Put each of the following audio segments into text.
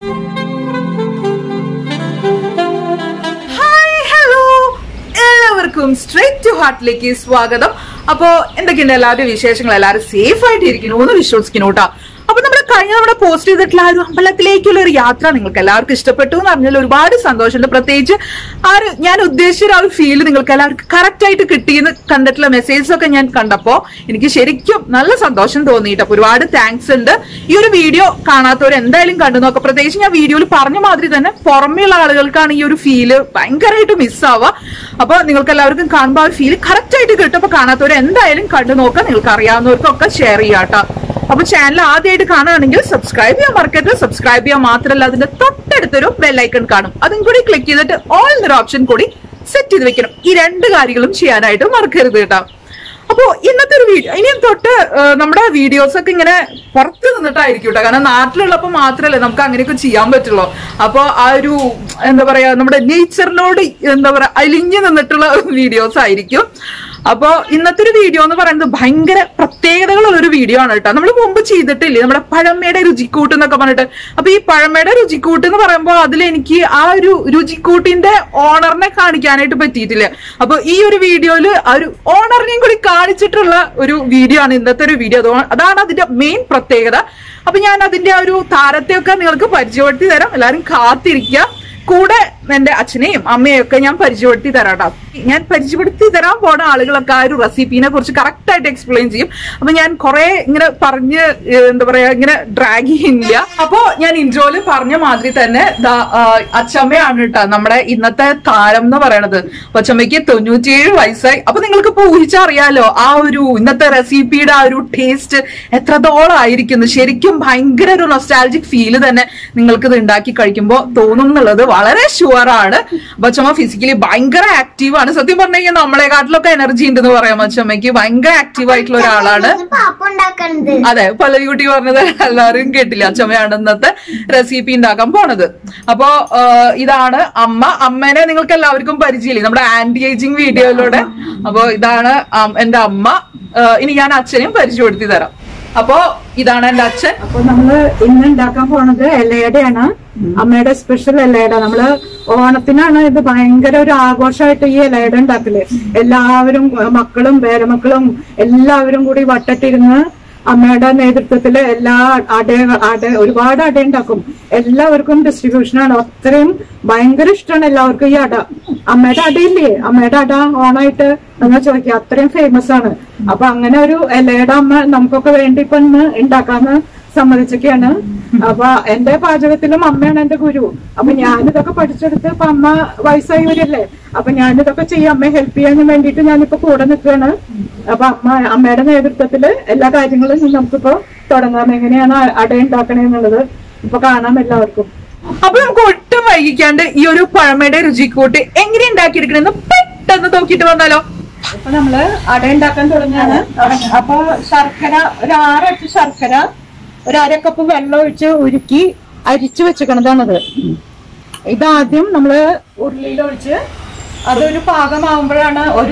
Straight to ഹാർട്ടിലേക്ക് സ്വാഗതം. അപ്പോ എന്തൊക്കെയുണ്ട് എല്ലാവരുടെ വിശേഷങ്ങൾ? എല്ലാവരും സേഫ് ആയിട്ട് ഇരിക്കുന്നു എന്ന് വിശ്വസിക്കുന്നു കേട്ടോ. അപ്പൊ നമ്മുടെ പോസ്റ്റ് ചെയ്തിട്ടുള്ള ആ ഒരു അമ്പലത്തിലേക്കുള്ള ഒരു യാത്ര നിങ്ങൾക്ക് എല്ലാവർക്കും ഇഷ്ടപ്പെട്ടു എന്ന് പറഞ്ഞാൽ ഒരുപാട് സന്തോഷമുണ്ട്. പ്രത്യേകിച്ച് ഞാൻ ഉദ്ദേശിച്ച ആ ഒരു ഫീൽ നിങ്ങൾക്ക് എല്ലാവർക്കും കറക്റ്റ് ആയിട്ട് കിട്ടിയെന്ന് കണ്ടിട്ടുള്ള മെസ്സേജസ് ഒക്കെ ഞാൻ കണ്ടപ്പോ എനിക്ക് ശരിക്കും നല്ല സന്തോഷം തോന്നിയിട്ട്. അപ്പൊ ഒരുപാട് താങ്ക്സ് ഉണ്ട്. ഈ ഒരു വീഡിയോ കാണാത്തവർ എന്തായാലും കണ്ടു നോക്കാം. പ്രത്യേകിച്ച് ഞാൻ വീഡിയോയിൽ പറഞ്ഞ മാതിരി തന്നെ പുറമെയുള്ള ആളുകൾക്കാണ് ഈ ഒരു ഫീല് ഭയങ്കരമായിട്ട് മിസ്സാവുക. അപ്പൊ നിങ്ങൾക്ക് എല്ലാവർക്കും കാണുമ്പോൾ ആ ഒരു ഫീല് കറക്റ്റ് ആയിട്ട് കിട്ടും. അപ്പൊ കാണാത്തവർ എന്തായാലും കണ്ടു നോക്കാം. നിങ്ങൾക്ക് അറിയാവുന്നവർക്കൊക്കെ ഷെയർ ചെയ്യാട്ടോ. അപ്പൊ ചാനൽ ആദ്യമായിട്ട് കാണുകയാണെങ്കിൽ സബ്സ്ക്രൈബ് ചെയ്യാൻ മറക്കരുത്. സബ്സ്ക്രൈബ് ചെയ്യാൻ മാത്രമല്ല അതിന്റെ തൊട്ടടുത്തൊരു ബെല്ലൈക്കൺ കാണും, അതും കൂടി ക്ലിക്ക് ചെയ്തിട്ട് ഓൾ എന്നൊരു ഓപ്ഷൻ കൂടി സെറ്റ് ചെയ്ത് വെക്കണം. ഈ രണ്ട് കാര്യങ്ങളും ചെയ്യാനായിട്ട് മറക്കരുത് കേട്ടോ. അപ്പോ ഇന്നത്തെ ഒരു വീഡിയോ ഇനിയും തൊട്ട് നമ്മുടെ വീഡിയോസ് ഒക്കെ ഇങ്ങനെ പുറത്ത് നിന്നിട്ടായിരിക്കും കേട്ടോ. കാരണം നാട്ടിലുള്ളപ്പോ മാത്രമല്ലേ നമുക്ക് അങ്ങനെയൊക്കെ ചെയ്യാൻ പറ്റുള്ളൂ. അപ്പൊ ആ ഒരു എന്താ പറയാ നമ്മുടെ നേച്ചറിനോട് എന്താ പറയാ അലിഞ്ഞു നിന്നിട്ടുള്ള വീഡിയോസ് ആയിരിക്കും. അപ്പൊ ഇന്നത്തെ ഒരു വീഡിയോ എന്ന് പറയുന്നത് ഭയങ്കര പ്രത്യേകതകളുള്ള ഒരു വീഡിയോ ആണ് കേട്ടോ. നമ്മൾ മുമ്പ് ചെയ്തിട്ടില്ലേ നമ്മുടെ പഴമയുടെ രുചിക്കൂട്ട് എന്നൊക്കെ പറഞ്ഞിട്ട്. അപ്പൊ ഈ പഴമയുടെ രുചിക്കൂട്ട് എന്ന് പറയുമ്പോൾ അതിലെനിക്ക് ആ ഒരു രുചിക്കൂട്ടിന്റെ ഓണറിനെ കാണിക്കാനായിട്ട് പറ്റിയിട്ടില്ല. അപ്പൊ ഈ ഒരു വീഡിയോയില് ആ ഒരു ഓണറിനെയും കൂടി കാണിച്ചിട്ടുള്ള ഒരു വീഡിയോ ആണ് ഇന്നത്തെ ഒരു വീഡിയോ. അതാണ് അതിന്റെ മെയിൻ പ്രത്യേകത. അപ്പൊ ഞാൻ അതിന്റെ ആ ഒരു താരത്തെയൊക്കെ നിങ്ങൾക്ക് പരിചയപ്പെടുത്തി തരാം. എല്ലാവരും കാത്തിരിക്കുക. കൂടെ എന്റെ അച്ഛനെയും അമ്മയും ഒക്കെ ഞാൻ പരിചയപ്പെടുത്തി തരാട്ടോ. ഞാൻ പരിചയപ്പെടുത്തി തരാൻ പോണ ആളുകളൊക്കെ ആ ഒരു റെസിപ്പീനെ കുറിച്ച് കറക്റ്റ് ആയിട്ട് എക്സ്പ്ലെയിൻ ചെയ്യും. അപ്പൊ ഞാൻ കുറെ ഇങ്ങനെ പറഞ്ഞ് എന്താ പറയാ ഇങ്ങനെ ഡ്രാഗ് ചെയ്യുന്നില്ല. അപ്പൊ ഞാൻ ഇൻട്രോയില് പറഞ്ഞ മാതിരി തന്നെ അച്ഛമ്മയാണ് കേട്ടോ നമ്മുടെ ഇന്നത്തെ താരം എന്ന് പറയണത്. അപ്പൊ അച്ഛമ്മയ്ക്ക് 97 വയസ്സായി. അപ്പൊ നിങ്ങൾക്ക് ഇപ്പൊ ഊഹിച്ചറിയാലോ ആ ഒരു ഇന്നത്തെ റെസിപ്പിയുടെ ആ ഒരു ടേസ്റ്റ് എത്രത്തോളം ആയിരിക്കുന്നു. ശരിക്കും ഭയങ്കര ഒരു നൊസ്റ്റാൾജിക് ഫീല് തന്നെ നിങ്ങൾക്ക് ഇത് ഉണ്ടാക്കി കഴിക്കുമ്പോൾ തോന്നും എന്നുള്ളത് വളരെ ഷുവറാണ്. അപ്പൊ അച്ഛമ്മ ഫിസിക്കലി ഭയങ്കര ആക്റ്റീവ് ആണ്. സത്യം പറഞ്ഞു കഴിഞ്ഞാൽ നമ്മളെക്കാട്ടിലൊക്കെ എനർജി ഉണ്ടെന്ന് പറയാം. അച്ഛമ്മയ്ക്ക് ഭയങ്കര ആക്റ്റീവ് ആയിട്ടുള്ള ഒരാളാണ്. അതെ, പല കുട്ടി പറഞ്ഞത് എല്ലാവരും കേട്ടില്ല. അച്ഛമ്മയാണ് ഇന്നത്തെ റെസിപ്പി ഉണ്ടാക്കാൻ പോണത്. അപ്പോ ഇതാണ് അമ്മ. അമ്മേനെ നിങ്ങൾക്ക് എല്ലാവർക്കും പരിചയമില്ലേ നമ്മുടെ ആന്റി ഏജിങ് വീഡിയോയിലൂടെ. അപ്പൊ ഇതാണ് എന്റെ അമ്മ. ഇനി ഞാൻ അച്ഛനെയും പരിചയപ്പെടുത്തി തരാം. അപ്പോ ഇതാണ് എന്റെ അച്ഛൻ. അപ്പൊ നമ്മള് ഇന്ന് ഉണ്ടാക്കാൻ പോണത് ഇലയടയാണ്. അമ്മയുടെ സ്പെഷ്യൽ ഇലയട. നമ്മള് ഓണത്തിനാണ് ഇത് ഭയങ്കര ഒരു ആഘോഷമായിട്ട് ഈ ഇലയട ഉണ്ടാക്കല്. എല്ലാവരും മക്കളും പേരമക്കളും എല്ലാവരും കൂടി വട്ടത്തിരുന്ന് അമ്മയുടെ നേതൃത്വത്തില് എല്ലാ ഒരുപാട് അട ഉണ്ടാക്കും. എല്ലാവർക്കും ഡിസ്ട്രിബ്യൂഷനാണ്. അത്രയും ഭയങ്കര ഇഷ്ടമാണ് എല്ലാവർക്കും ഈ അട. അമ്മയുടെ അടയില്ലേ, അമ്മയുടെ അട ഓണായിട്ട് നമ്മൾ ചോദിക്കുക, അത്രയും ഫേമസ് ആണ്. അപ്പൊ അങ്ങനെ ഒരു ഇലയുടെ അമ്മ നമുക്കൊക്കെ വേണ്ടി ഇപ്പൊ ഇന്ന് ഉണ്ടാക്കാന്ന് സമ്മതിച്ചൊക്കെയാണ്. അപ്പൊ എന്റെ പാചകത്തിലും അമ്മയാണ് എന്റെ ഗുരു. അപ്പൊ ഞാനിതൊക്കെ പഠിച്ചെടുത്ത് ഇപ്പൊ അമ്മ വയസ്സായി വരില്ലേ, അപ്പൊ ഞാനിതൊക്കെ ചെയ്യാം അമ്മയെ ഹെൽപ്പ് ചെയ്യാൻ വേണ്ടിയിട്ട് ഞാനിപ്പോ കൂടെ നിൽക്കുകയാണ്. അപ്പൊ അമ്മയുടെ നേതൃത്വത്തില് എല്ലാ കാര്യങ്ങളും നമുക്കിപ്പോ തുടങ്ങാം. എങ്ങനെയാണ് അട ഉണ്ടാക്കണേന്നുള്ളത് ഇപ്പൊ കാണാം എല്ലാവർക്കും. അപ്പൊ നമുക്ക് ഒട്ടും വൈകിക്കാണ്ട് ഈ ഒരു പഴമയുടെ രുചിക്കൂട്ട് എങ്ങനെ ഉണ്ടാക്കിയെടുക്കണെന്ന് പെട്ടെന്ന് നോക്കിയിട്ട് വന്നാലോ. ഇപ്പൊ നമ്മള് അട ഉണ്ടാക്കാൻ തുടങ്ങാണ്. അപ്പൊ ശർക്കര ഒരു 6 അച്ച് ശർക്കര, ഒരു 1/2 കപ്പ് വെള്ളം ഒഴിച്ച് ഉരുക്കി അരിച്ചു വെച്ചിക്കണതാണത്. ഇതാദ്യം നമ്മള് ഉരുളിയിൽ ഒഴിച്ച് അതൊരു പാകമാകുമ്പോഴാണ് ഒരു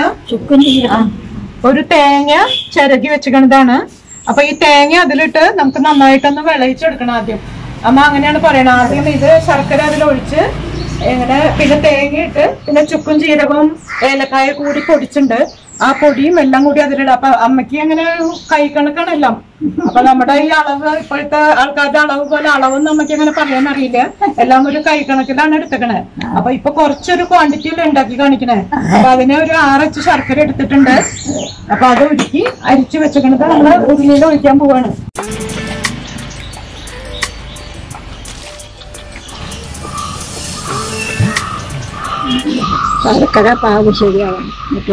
തേങ്ങ ചിരകി വെച്ചിക്കണതാണ്. അപ്പൊ ഈ തേങ്ങ അതിലിട്ട് നമുക്ക് നന്നായിട്ടൊന്ന് വിളയിച്ചെടുക്കണം ആദ്യം. അമ്മ അങ്ങനെയാണ് പറയണത്. ആദ്യം ഇത് ശർക്കര അതിലൊഴിച്ച് ഇങ്ങനെ പിന്നെ തേങ്ങ ഇട്ട് പിന്നെ ചുക്കും ജീരകവും ഏലക്കായ കൂടി പൊടിച്ചിട്ടുണ്ട്. ആ പൊടിയും എല്ലാം കൂടി അതിലിടും. അപ്പൊ അമ്മയ്ക്ക് അങ്ങനെ കൈക്കണക്കാണ് എല്ലാം. അപ്പൊ നമ്മുടെ ഈ അളവ് ഇപ്പോഴത്തെ ആൾക്കാരുടെ അളവ് പോലെ അളവൊന്നും അമ്മയ്ക്ക് അങ്ങനെ പറയാൻ അറിയില്ല. എല്ലാം ഒരു കൈക്കണക്കിലാണ് എടുത്തേക്കണേ. അപ്പൊ ഇപ്പൊ കുറച്ചൊരു ക്വാണ്ടിറ്റിയിൽ ഉണ്ടാക്കി കാണിക്കണേ. അപ്പൊ അതിനെ ഒരു 6 അച്ച് ശർക്കര എടുത്തിട്ടുണ്ട്. അപ്പൊ അത് ഉരുക്കി അരിച്ചു വെച്ചേക്കണത് നമ്മള് ഉരുളിയിൽ ഒഴിക്കാൻ പോവാണ്. ശർക്കര പാവ് ശരിയാവും.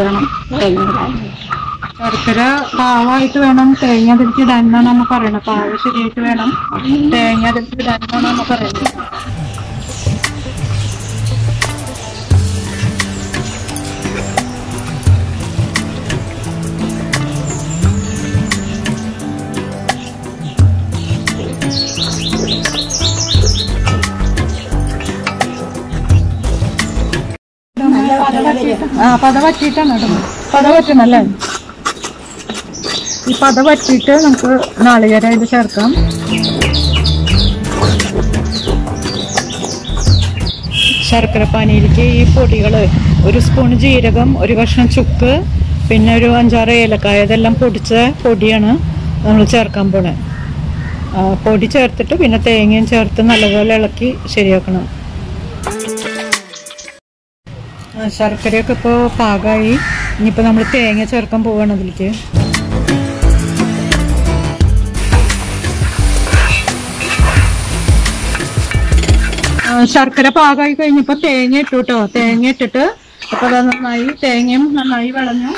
ശർക്കര പാവായിട്ട് വേണം തേങ്ങ അതിലേക്ക് ഇടാനാണ് നമ്മ പറയണത്. പാവ് ശരിയായിട്ട് വേണം തേങ്ങ അതിലേക്ക് ഇടാനാണ് നമ്മ പറയുന്നത്. പത വറ്റിയിട്ടാണ് ഇടുന്നത്. പത വറ്റണല്ലേ. ഈ പത വറ്റിയിട്ട് നമുക്ക് നാളികേരം ഇത് ചേർക്കാം. ശർക്കര പാനിയിലേക്ക് ഈ പൊടികൾ, ഒരു സ്പൂൺ ജീരകം, ഒരു കഷ്ണം ചുക്ക്, പിന്നെ ഒരു 5-6 ഏലക്കായ, ഇതെല്ലാം പൊടിച്ച പൊടിയാണ് നമ്മൾ ചേർക്കാൻ പോണേ. പൊടി ചേർത്തിട്ട് പിന്നെ തേങ്ങയും ചേർത്ത് നല്ലപോലെ ഇളക്കി ശരിയാക്കണം. ശർക്കരയൊക്കെ ഇപ്പോൾ പാകമായി. ഇനിയിപ്പോൾ നമ്മൾ തേങ്ങ ചേർക്കാൻ പോവാണ് അതിലേക്ക്. ശർക്കര പാകമായി കഴിഞ്ഞപ്പോൾ തേങ്ങ ഇട്ടു കേട്ടോ. തേങ്ങ ഇട്ടിട്ട് അപ്പോൾ അത് നന്നായി, തേങ്ങയും നന്നായി വിളഞ്ഞു.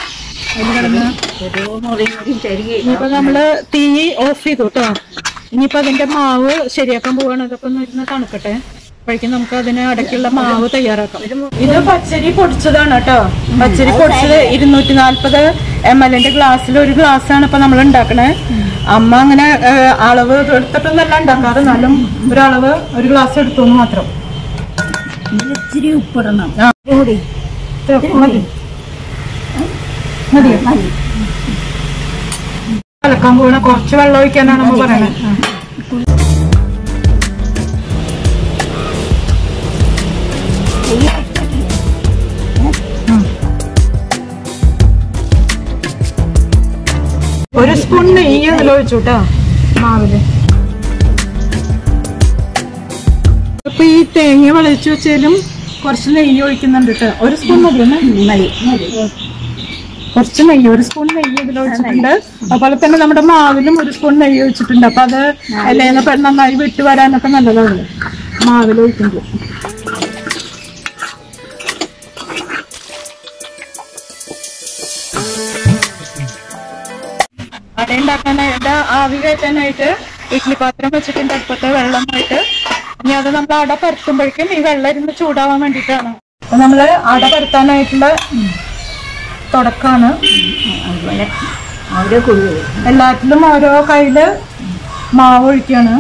ഇനിയിപ്പോൾ നമ്മൾ തീ ഓഫ് ചെയ്തു കേട്ടോ. ഇനിയിപ്പോൾ അതിൻ്റെ മാവ് ശരിയാക്കാൻ പോവാണ്. അതൊക്കെ ഒന്ന് ഇരുന്ന് തണുക്കട്ടെ. അപ്പോഴേക്കും നമുക്ക് അതിന് അടയ്ക്കുള്ള മാവ് തയ്യാറാക്കാം. ഇത് പച്ചരി പൊടിച്ചതാണ് കേട്ടോ. പച്ചരി പൊടിച്ചത് 240 ml ഗ്ലാസ്സിൽ ഒരു ഗ്ലാസ്സാണ് ഇപ്പൊ നമ്മൾ ഉണ്ടാക്കണേ. അമ്മ അങ്ങനെ അളവ് എടുത്തിട്ടൊന്നല്ല ഉണ്ടാക്കാറ്, എന്നാലും ഒരളവ് ഒരു ഗ്ലാസ് എടുത്തു മാത്രം. ഇച്ചിരി ഉപ്പിടണം. മതിയോ? കലക്കാൻ പോകണ കുറച്ച് വെള്ളം ഒഴിക്കാനാണ് നമ്മൾ പറയണത്. ഒരു സ്പൂൺ നെയ്യ് അതിൽ ഒഴിച്ചു കേട്ടോ മാവില്. അപ്പൊ ഈ തേങ്ങ വിളയിച്ചു വെച്ചാലും കുറച്ച് നെയ്യ് ഒഴിക്കുന്നുണ്ട് കേട്ടോ. ഒരു സ്പൂൺ മതി, കുറച്ച് നെയ്യ്, ഒരു സ്പൂൺ നെയ്യ് ഇതിൽ ഒഴിച്ചിട്ടുണ്ട്. അതുപോലെ തന്നെ നമ്മുടെ മാവിലും ഒരു സ്പൂൺ നെയ്യ് ഒഴിച്ചിട്ടുണ്ട്. അപ്പൊ അത് എല്ലാം നന്നായി വിട്ട് വരാനൊക്കെ നല്ലതാണ് മാവിൽ ഒഴിക്കുമ്പോൾ. അട ഉണ്ടാക്കാനായിട്ട് ആവി കയറ്റാനായിട്ട് ഇഡ്ഡലി പാത്രം വെച്ചിട്ടുണ്ട് അടുപ്പത്തെ വെള്ളമായിട്ട്. ഇനി അത് നമ്മൾ അട പരത്തുമ്പോഴേക്കും ഈ വെള്ളം ഇരുന്ന് ചൂടാവാൻ വേണ്ടിയിട്ടാണ്. അപ്പൊ നമ്മള് അട പരത്താനായിട്ടുള്ള തുടക്കാണ്. എല്ലാത്തിലും ഓരോ കയ്യില് മാവ് ഒഴിക്കാണ്.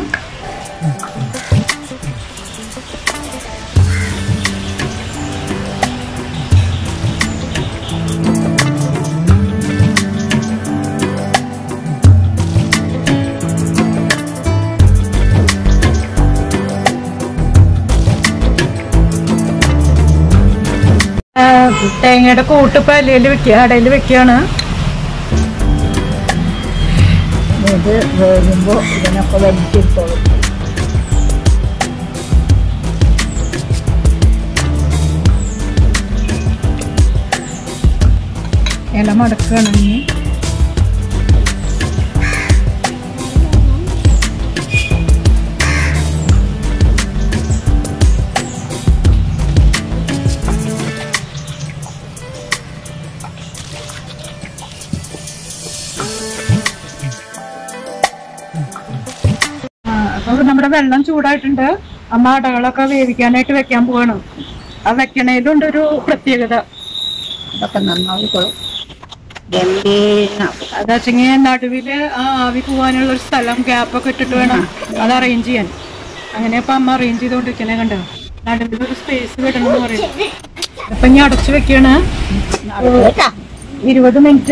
തേങ്ങയുടെ കൂട്ടിപ്പോ ഇലയിൽ വെക്കുക, അടയിൽ വെക്കുകയാണ്. ഇത് വേകുമ്പോ ഇതിനൊക്കെ വലിച്ചെടുത്തോളും. ഇല മടക്കുകയാണ്. ഇനി അപ്പൊ നമ്മുടെ വെള്ളം ചൂടായിട്ടുണ്ട്. അമ്മ അടകളൊക്കെ വേവിക്കാനായിട്ട് വെക്കാൻ പോവാണ്. ആ വെക്കണേലുണ്ട് ഒരു പ്രത്യേകത. അതൊക്കെ നന്നായിക്കോളും. അതാച്ചെങ്കിൽ നടുവില് ആ ആവി പോവാനുള്ള ഒരു സ്ഥലം ഗ്യാപ്പൊക്കെ ഇട്ടിട്ട് വേണം അത് അറേഞ്ച് ചെയ്യാൻ. അങ്ങനെ ഇപ്പൊ അമ്മ അറേഞ്ച് ചെയ്തോണ്ടിരിക്കണേ കണ്ടോ. നടുവിലൊരു സ്പേസ് വിടണം എന്ന് പറയുന്നത്. അപ്പൊ ഇനി അടച്ചു വെക്കാണ്. 20 മിനിറ്റ്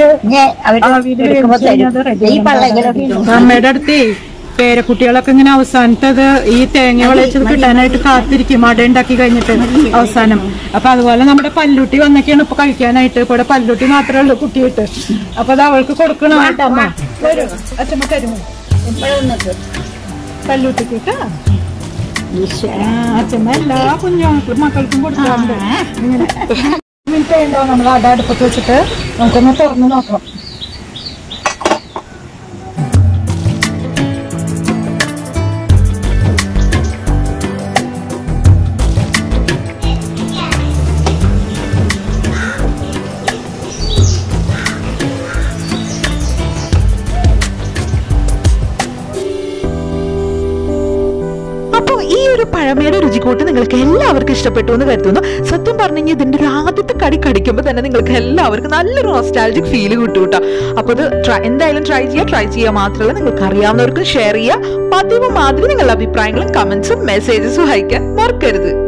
അമ്മയുടെ അടുത്തേ പേരക്കുട്ടികളൊക്കെ ഇങ്ങനെ അവസാനത്തത് ഈ തേങ്ങ വിളയിച്ചത് കിട്ടാനായിട്ട് കാത്തിരിക്കും അട ഉണ്ടാക്കി കഴിഞ്ഞിട്ട് അവസാനം. അപ്പൊ അതുപോലെ നമ്മുടെ പല്ലൂട്ടി വന്നൊക്കെയാണ് ഇപ്പൊ കഴിക്കാനായിട്ട്. ഇവിടെ പല്ലൂട്ടി മാത്രമേ ഉള്ളൂ കുട്ടിയിട്ട്. അപ്പൊ അത് അവൾക്ക് കൊടുക്കണം. അമ്മ വരും, അച്ഛമ്മ തരുമോ പല്ലൂട്ടിക്ക്? അച്ഛമ്മ എല്ലാ കുഞ്ഞുമക്കൾക്കും മക്കൾക്കും കൊടുക്കാറുണ്ട്. ഇങ്ങനെ മിനിറ്റ് ഉണ്ടോ നമ്മൾ അട അടുപ്പത്ത് വെച്ചിട്ട് നമുക്കൊന്ന് തുറന്ന് നോക്കാം. ഈ ഒരു പഴമയുടെ രുചിക്കൂട്ട് നിങ്ങൾക്ക് എല്ലാവർക്കും ഇഷ്ടപ്പെട്ടു എന്ന് കരുതുന്നു. സത്യം പറഞ്ഞു കഴിഞ്ഞാൽ ഇതിന്റെ ഒരു ആദ്യത്തെ കടി കടിക്കുമ്പോൾ തന്നെ നിങ്ങൾക്ക് എല്ലാവർക്കും നല്ലൊരു നോസ്റ്റാൾജിക് ഫീൽ കിട്ടും കേട്ടോ. അപ്പൊ അത് എന്തായാലും ട്രൈ ചെയ്യുക മാത്രമല്ല നിങ്ങൾക്ക് അറിയാവുന്നവർക്ക് ഷെയർ ചെയ്യുക. പതിവ് മാതിരി നിങ്ങളുടെ അഭിപ്രായങ്ങളും കമന്റ്സും മെസ്സേജസും അയക്കാൻ മറക്കരുത്.